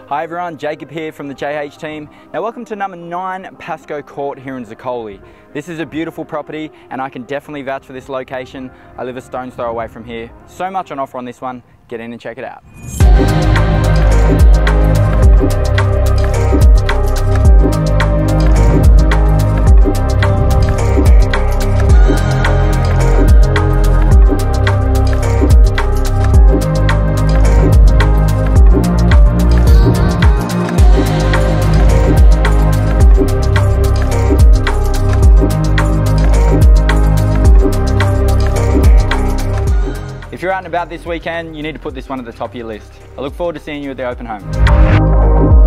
Hi everyone, Jacob here from the JH team. Now welcome to number 9 Pascoe Court here in Zuccoli. This is a beautiful property and I can definitely vouch for this location. I live a stone's throw away from here. So much on offer on this one, get in and check it out. If you're out and about this weekend, you need to put this one at the top of your list. I look forward to seeing you at the open home.